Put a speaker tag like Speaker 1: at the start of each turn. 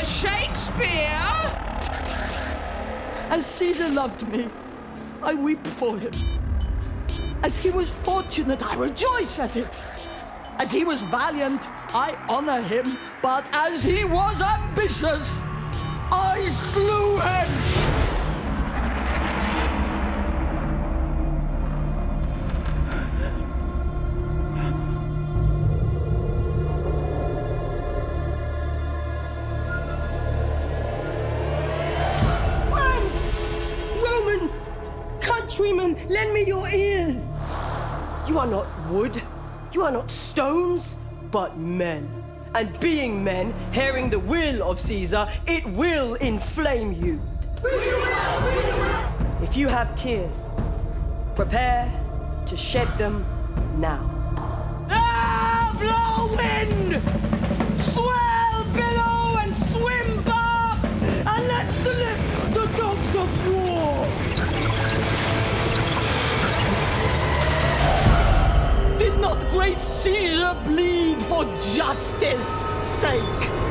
Speaker 1: Mr. Shakespeare!
Speaker 2: As Caesar loved me, I weep for him. As he was fortunate, I rejoice at it. As he was valiant, I honor him. But as he was ambitious, I slew him!
Speaker 3: Friends! Romans! Countrymen, lend me your ears! You are not wood, you are not stones, but men. And being men, hearing the will of Caesar, it will inflame you. If you have tears, prepare to shed them now.
Speaker 2: Ah, blow wind! Swell below and swim back!
Speaker 3: And let's slip the dogs of war!
Speaker 2: Did not great Caesar bleed for justice' sake?